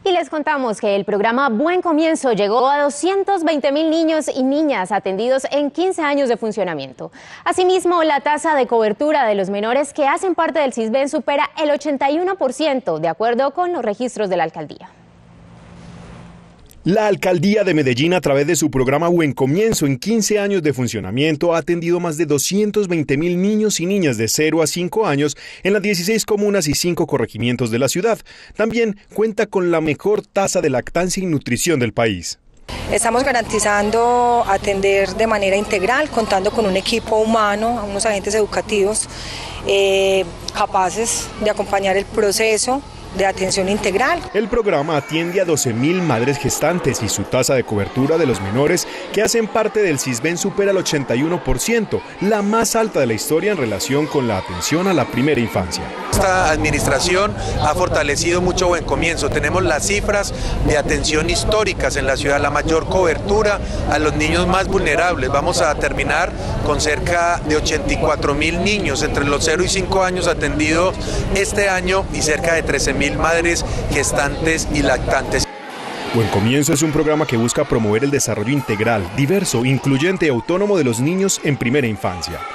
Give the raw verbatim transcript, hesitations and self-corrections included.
Y les contamos que el programa Buen Comienzo llegó a doscientos veinte mil niños y niñas atendidos en quince años de funcionamiento. Asimismo, la tasa de cobertura de los menores que hacen parte del Sisbén supera el ochenta y uno por ciento, de acuerdo con los registros de la alcaldía. La Alcaldía de Medellín, a través de su programa Buen Comienzo, en quince años de funcionamiento, ha atendido más de doscientos veinte mil niños y niñas de cero a cinco años en las dieciséis comunas y cinco corregimientos de la ciudad. También cuenta con la mejor tasa de lactancia y nutrición del país. Estamos garantizando atender de manera integral, contando con un equipo humano, unos agentes educativos eh, capaces de acompañar el proceso de atención integral. El programa atiende a doce mil madres gestantes y su tasa de cobertura de los menores que hacen parte del Sisbén supera el ochenta y uno por ciento, la más alta de la historia en relación con la atención a la primera infancia. Esta administración ha fortalecido mucho Buen Comienzo. Tenemos las cifras de atención históricas en la ciudad, la mayor cobertura a los niños más vulnerables. Vamos a terminar con cerca de ochenta y cuatro mil niños entre los cero y cinco años atendidos este año y cerca de trece mil madres gestantes y lactantes. Buen Comienzo es un programa que busca promover el desarrollo integral, diverso, incluyente y autónomo de los niños en primera infancia.